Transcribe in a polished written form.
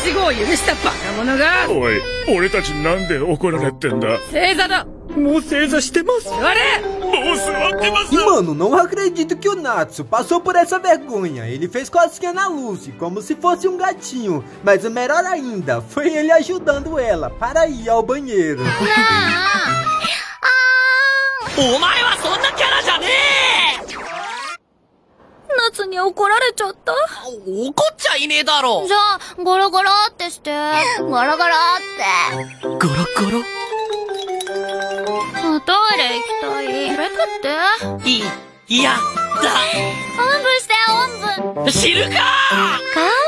違を許したバカ者が。 おい、俺たちなんで怒られてんだ。 正座だ。 もう正座してます。 座れ。 もう座ってます。 Mano, não acredito que o Natsu passou por essa vergonha. Ele fez cosquinha na Lucy, como se fosse um gatinho. Mas o melhor ainda, foi ele ajudando ela para ir ao banheiro. お前はそんなキャラじゃねえ。 夏に怒られちゃった。 怒っちゃいねえだろ。 じゃあゴロゴロってして。ゴロゴロって。 ゴロゴロ。 おトイレ行きたい。これ食って。 いやだ。 おんぶしておんぶ。 知るか。 かわ